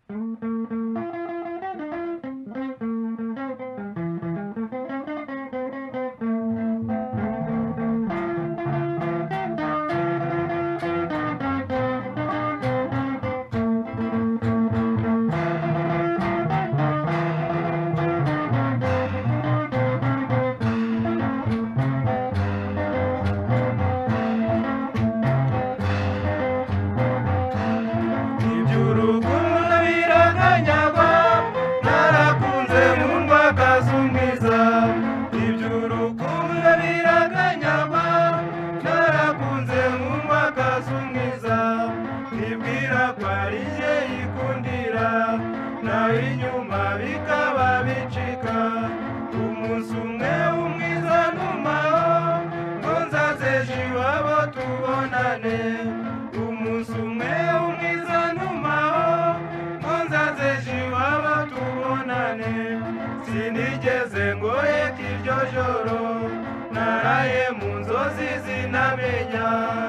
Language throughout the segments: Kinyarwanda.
Sinigeze ngoye kiryo joro naraye mu nzozi zinamenya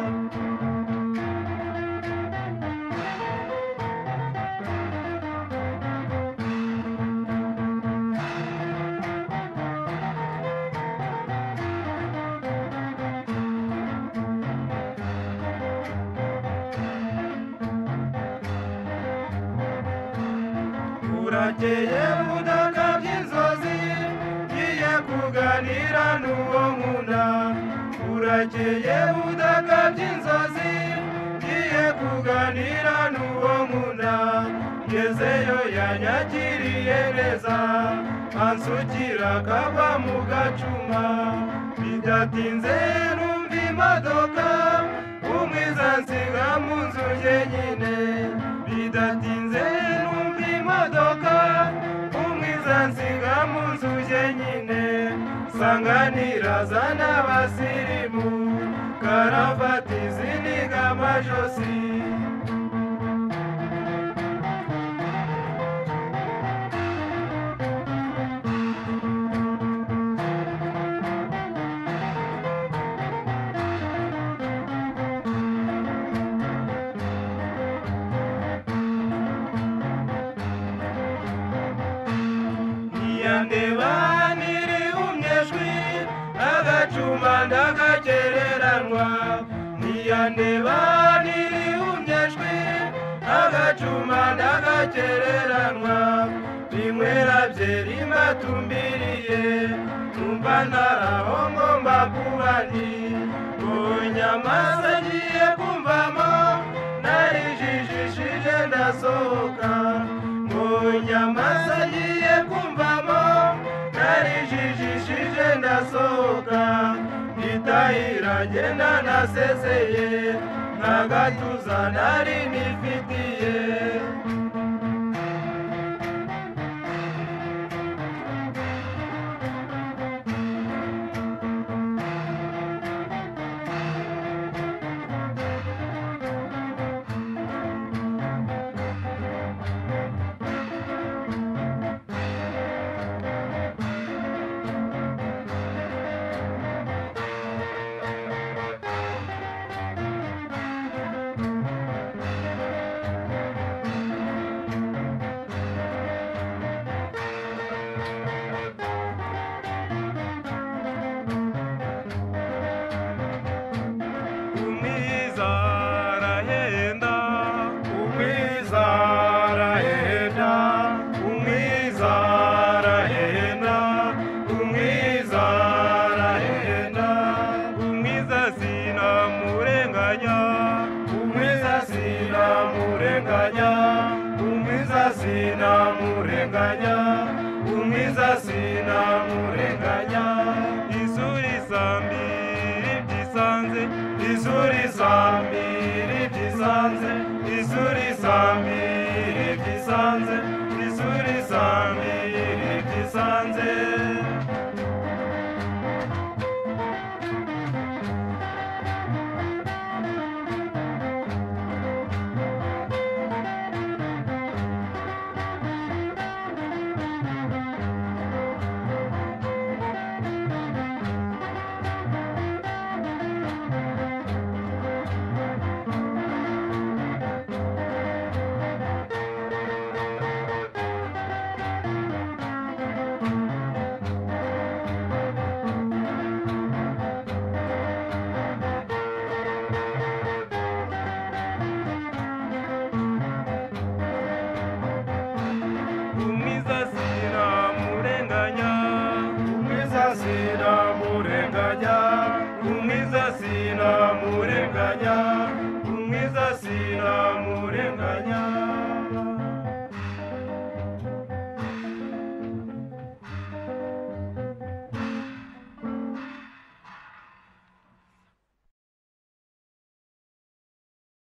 urakeye budaka by'inzozi ngiye kuganira n'uwo nkunda urakeye budaka by'inzozi ngiye kuganira n'uwo nkunda ngezeyo yanyakiriye neza ansukira akava mu gacuma bidatinze numva imodoka umwiza nsiga mu nzu jyenyine bidatinze numva imodoka umwiza nsiga mu nzu jyenyine sanganira zana abasirimu karavati ziniga amajosi ndeba niri umyejwi agacuma ndagakereranwa ndeba niri umyejwi agacuma ndagakereranwa binywera byeri mbatumbiriye numva ntaraho ngomba kuba ndi nyamaza ngiye kumvamo narijijishije ndasohoka nyamaza ngiye kumvamo narijijishije ndasohoka nditahira ngenda nasezeye nkagatuza nari nifitiye umwiza sinamurenganya isuri sambiri byisanze isuri sambiri byisanze isuri sambiri byisanze isuri sambiri byisanze sinamurenganya umwiza sinamurenganya umwiza sinamurenganya